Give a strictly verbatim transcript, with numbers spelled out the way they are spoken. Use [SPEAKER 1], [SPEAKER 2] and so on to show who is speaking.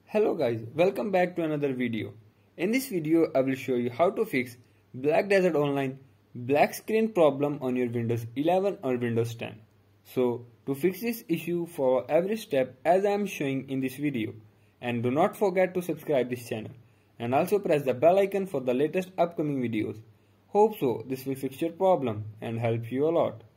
[SPEAKER 1] Hello guys, welcome back to another video. In this video I will show you how to fix Black Desert Online black screen problem on your Windows eleven or Windows ten. So to fix this issue, follow every step as I am showing in this video, and do not forget to subscribe this channel and also press the bell icon for the latest upcoming videos. Hope so this will fix your problem and help you a lot.